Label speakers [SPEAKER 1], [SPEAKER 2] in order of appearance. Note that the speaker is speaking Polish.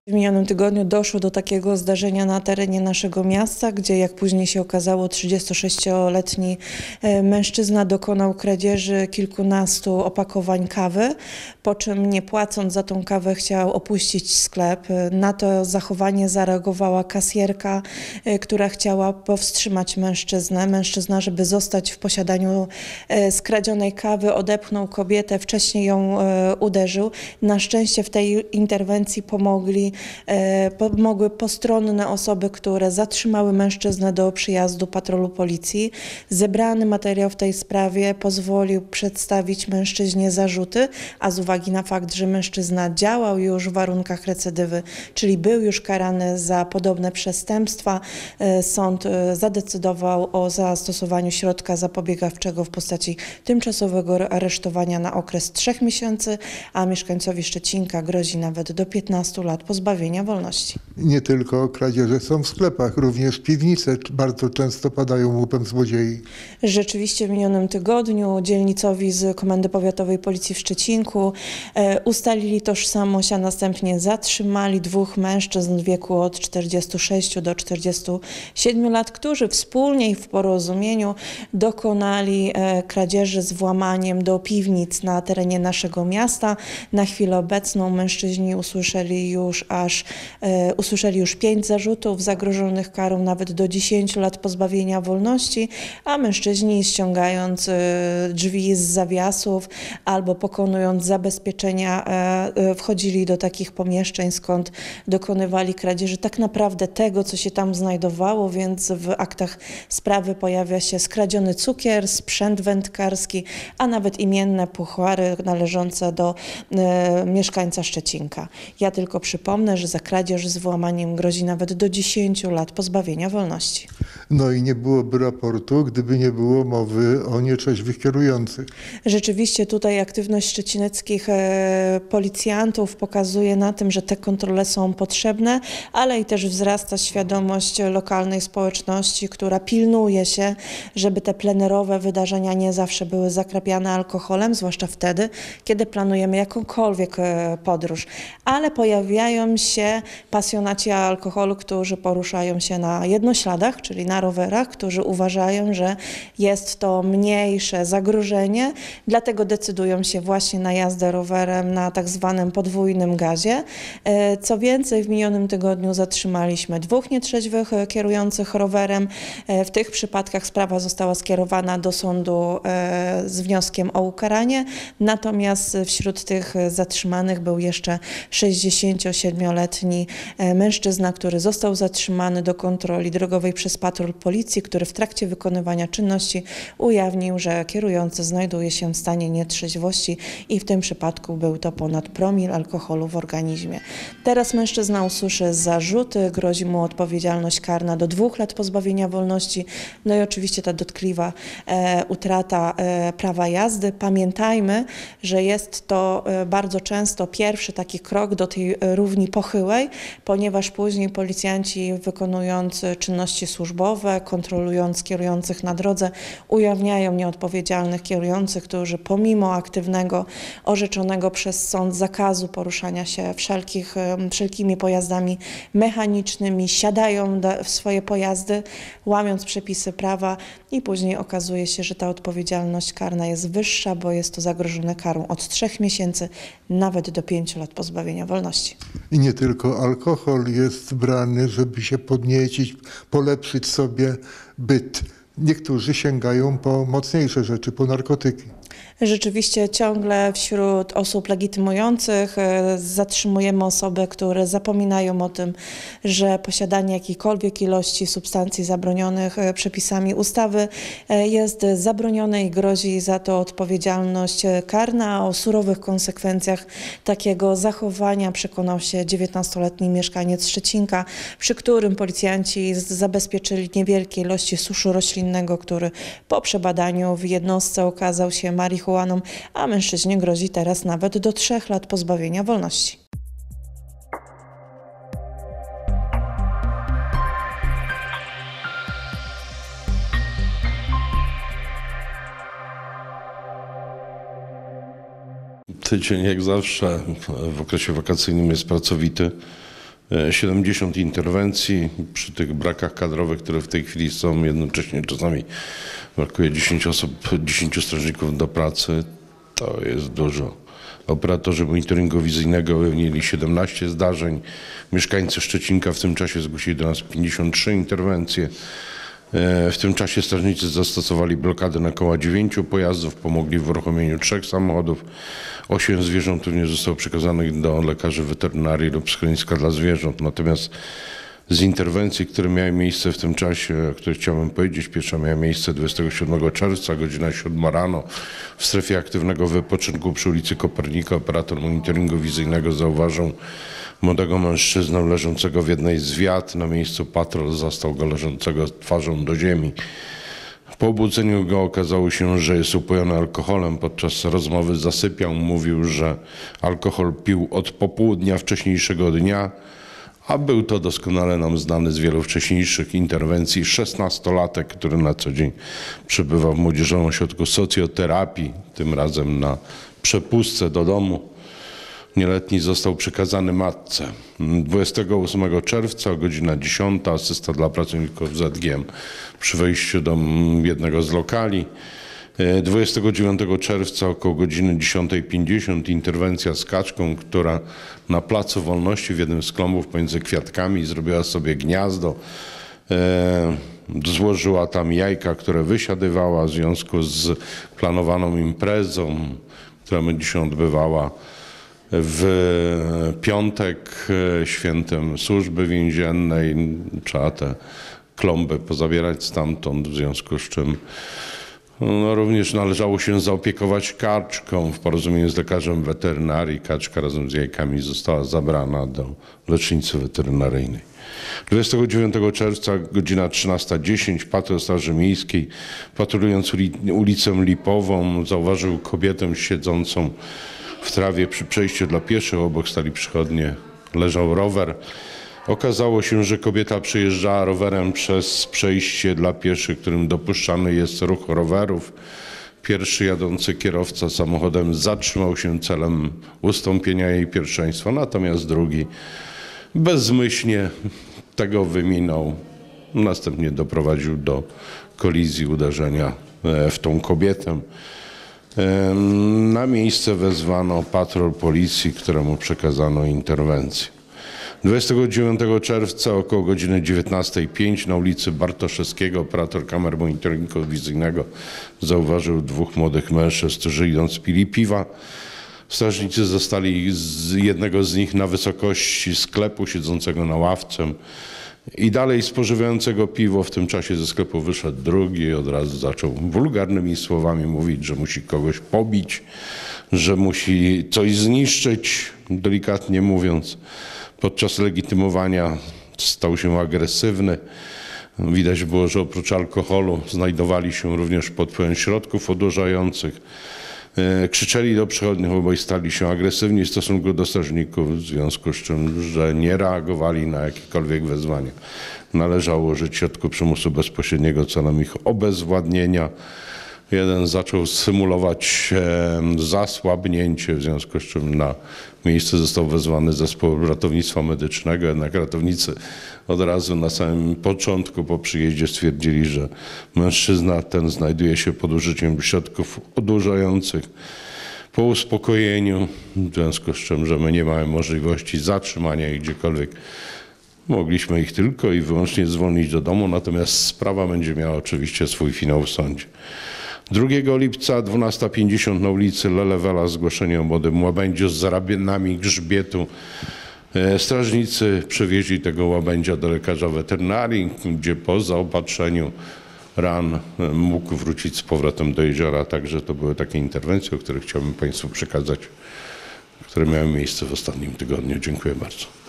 [SPEAKER 1] W minionym tygodniu doszło do takiego zdarzenia na terenie naszego miasta, gdzie jak później się okazało 36-letni mężczyzna dokonał kradzieży kilkunastu opakowań kawy, po czym nie płacąc za tą kawę chciał opuścić sklep. Na to zachowanie zareagowała kasjerka, która chciała powstrzymać mężczyznę. Mężczyzna, żeby zostać w posiadaniu skradzionej kawy, odepchnął kobietę, wcześniej ją uderzył. Na szczęście w tej interwencji pomogły postronne osoby, które zatrzymały mężczyznę do przyjazdu patrolu policji. Zebrany materiał w tej sprawie pozwolił przedstawić mężczyźnie zarzuty, a z uwagi na fakt, że mężczyzna działał już w warunkach recydywy, czyli był już karany za podobne przestępstwa, sąd zadecydował o zastosowaniu środka zapobiegawczego w postaci tymczasowego aresztowania na okres 3 miesięcy, a mieszkańcowi Szczecinka grozi nawet do 15 lat pozbawienia wolności.
[SPEAKER 2] Nie tylko kradzieże są w sklepach, również piwnice bardzo często padają łupem złodziei.
[SPEAKER 1] Rzeczywiście w minionym tygodniu dzielnicowi z Komendy Powiatowej Policji w Szczecinku ustalili tożsamość, a następnie zatrzymali 2 mężczyzn w wieku od 46 do 47 lat, którzy wspólnie i w porozumieniu dokonali kradzieży z włamaniem do piwnic na terenie naszego miasta. Na chwilę obecną mężczyźni usłyszeli już 5 zarzutów zagrożonych karą nawet do 10 lat pozbawienia wolności, a mężczyźni, ściągając drzwi z zawiasów albo pokonując zabezpieczenia, wchodzili do takich pomieszczeń, skąd dokonywali kradzieży tak naprawdę tego, co się tam znajdowało, więc w aktach sprawy pojawia się skradziony cukier, sprzęt wędkarski, a nawet imienne puchary należące do mieszkańca Szczecinka. Ja tylko przypomnę, że za kradzież z włamaniem grozi nawet do 10 lat pozbawienia wolności.
[SPEAKER 2] No i nie byłoby raportu, gdyby nie było mowy o nieczeźwych kierujących.
[SPEAKER 1] Rzeczywiście tutaj aktywność szczecineckich policjantów pokazuje na tym, że te kontrole są potrzebne, ale i też wzrasta świadomość lokalnej społeczności, która pilnuje się, żeby te plenerowe wydarzenia nie zawsze były zakrapiane alkoholem, zwłaszcza wtedy, kiedy planujemy jakąkolwiek podróż. Ale pojawiają się pasjonaci alkoholu, którzy poruszają się na jednośladach, czyli na rowerach, którzy uważają, że jest to mniejsze zagrożenie, dlatego decydują się właśnie na jazdę rowerem na tak zwanym podwójnym gazie. Co więcej, w minionym tygodniu zatrzymaliśmy 2 nietrzeźwych kierujących rowerem. W tych przypadkach sprawa została skierowana do sądu z wnioskiem o ukaranie, natomiast wśród tych zatrzymanych był jeszcze 67-letni mężczyzna, który został zatrzymany do kontroli drogowej przez patrol policji, który w trakcie wykonywania czynności ujawnił, że kierujący znajduje się w stanie nietrzeźwości i w tym przypadku był to ponad promil alkoholu w organizmie. Teraz mężczyzna usłyszy zarzuty, grozi mu odpowiedzialność karna do 2 lat pozbawienia wolności, no i oczywiście ta dotkliwa utrata prawa jazdy. Pamiętajmy, że jest to bardzo często pierwszy taki krok do tej równi pochyłej, ponieważ później policjanci, wykonując czynności służbowe, kontrolując kierujących na drodze, ujawniają nieodpowiedzialnych kierujących, którzy pomimo aktywnego, orzeczonego przez sąd zakazu poruszania się wszelkimi pojazdami mechanicznymi, siadają w swoje pojazdy, łamiąc przepisy prawa i później okazuje się, że ta odpowiedzialność karna jest wyższa, bo jest to zagrożone karą od 3 miesięcy nawet do 5 lat pozbawienia wolności.
[SPEAKER 2] I nie tylko alkohol jest brany, żeby się podniecić, polepszyć sobie byt. Niektórzy sięgają po mocniejsze rzeczy, po narkotyki.
[SPEAKER 1] Rzeczywiście ciągle wśród osób legitymujących zatrzymujemy osoby, które zapominają o tym, że posiadanie jakiejkolwiek ilości substancji zabronionych przepisami ustawy jest zabronione i grozi za to odpowiedzialność karna. O surowych konsekwencjach takiego zachowania przekonał się 19-letni mieszkaniec Szczecinka, przy którym policjanci zabezpieczyli niewielkie ilości suszu roślinnego, który po przebadaniu w jednostce okazał się marihuaną, a mężczyźnie grozi teraz nawet do 3 lat pozbawienia wolności.
[SPEAKER 3] Tydzień jak zawsze w okresie wakacyjnym jest pracowity. 70 interwencji. Przy tych brakach kadrowych, które w tej chwili są, jednocześnie czasami brakuje 10 osób, 10 strażników do pracy. To jest dużo. Operatorzy monitoringu wizyjnego ujawnili 17 zdarzeń. Mieszkańcy Szczecinka w tym czasie zgłosili do nas 53 interwencje. W tym czasie strażnicy zastosowali blokady na koła 9 pojazdów, pomogli w uruchomieniu 3 samochodów. 8 zwierząt również zostało przekazanych do lekarzy weterynarii lub schroniska dla zwierząt. Natomiast z interwencji, które miały miejsce w tym czasie, o których chciałbym powiedzieć, pierwsza miała miejsce 27 czerwca, godzina 7 rano w strefie aktywnego wypoczynku przy ulicy Kopernika. Operator monitoringu wizyjnego zauważył młodego mężczyznę leżącego w jednej z wiat. Na miejscu patrol zastał go leżącego twarzą do ziemi. Po obudzeniu go okazało się, że jest upojony alkoholem. Podczas rozmowy zasypiał. Mówił, że alkohol pił od popołudnia wcześniejszego dnia, a był to doskonale nam znany z wielu wcześniejszych interwencji 16-latek, który na co dzień przebywa w Młodzieżowym Ośrodku Socjoterapii, tym razem na przepustce do domu. Nieletni został przekazany matce. 28 czerwca, godzina 10, asysta dla pracowników ZGM przy wejściu do jednego z lokali. 29 czerwca około godziny 10:50 interwencja z kaczką, która na Placu Wolności w jednym z klombów pomiędzy kwiatkami zrobiła sobie gniazdo. Złożyła tam jajka, które wysiadywała w związku z planowaną imprezą, która będzie się odbywała w piątek, świętem służby więziennej. Trzeba te klomby pozabierać stamtąd, w związku z czym również należało się zaopiekować kaczką. W porozumieniu z lekarzem weterynarii kaczka razem z jajkami została zabrana do lecznicy weterynaryjnej. 29 czerwca, godzina 13:10, patrol Straży Miejskiej, patrolując ulicę Lipową, zauważył kobietę siedzącą w trawie przy przejściu dla pieszych. Obok stali przychodnie, leżał rower. Okazało się, że kobieta przejeżdżała rowerem przez przejście dla pieszych, którym dopuszczany jest ruch rowerów. Pierwszy jadący kierowca samochodem zatrzymał się celem ustąpienia jej pierwszeństwa, natomiast drugi bezmyślnie tego wyminął. Następnie doprowadził do kolizji, uderzenia w tą kobietę. Na miejsce wezwano patrol policji, któremu przekazano interwencję. 29 czerwca około godziny 19:05 na ulicy Bartoszewskiego operator kamer monitoringu wizyjnego zauważył 2 młodych mężczyzn, którzy idąc pili piwa. Strażnicy zastali jednego z nich na wysokości sklepu siedzącego na ławce i dalej spożywającego piwo. W tym czasie ze sklepu wyszedł drugi i od razu zaczął wulgarnymi słowami mówić, że musi kogoś pobić, że musi coś zniszczyć, delikatnie mówiąc. Podczas legitymowania stał się agresywny. Widać było, że oprócz alkoholu znajdowali się również pod wpływem środków odurzających. Krzyczeli do przechodniów, obaj stali się agresywni w stosunku do strażników, w związku z czym, że nie reagowali na jakiekolwiek wezwania. Należało użyć środku przymusu bezpośredniego celem ich obezwładnienia. Jeden zaczął symulować zasłabnięcie, w związku z czym na miejsce został wezwany zespół ratownictwa medycznego, jednak ratownicy od razu na samym początku po przyjeździe stwierdzili, że mężczyzna ten znajduje się pod użyciem środków odurzających. Po uspokojeniu, w związku z czym, że my nie mamy możliwości zatrzymania ich gdziekolwiek, mogliśmy ich tylko i wyłącznie zwolnić do domu, natomiast sprawa będzie miała oczywiście swój finał w sądzie. 2 lipca, 12:50 na ulicy Lelewela, zgłoszenie o młodym łabędziu z zaradami grzbietu. Strażnicy przewieźli tego łabędzia do lekarza weterynarii, gdzie po zaopatrzeniu ran mógł wrócić z powrotem do jeziora. Także to były takie interwencje, o których chciałbym Państwu przekazać, które miały miejsce w ostatnim tygodniu. Dziękuję bardzo.